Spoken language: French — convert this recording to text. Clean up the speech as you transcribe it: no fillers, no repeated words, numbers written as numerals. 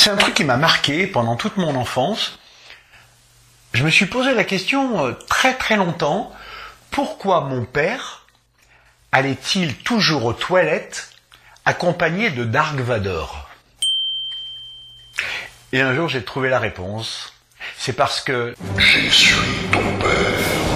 C'est un truc qui m'a marqué pendant toute mon enfance. Je me suis posé la question très très longtemps, pourquoi mon père allait-il toujours aux toilettes accompagné de Dark Vador? Et un jour j'ai trouvé la réponse. C'est parce que j'y suis ton père.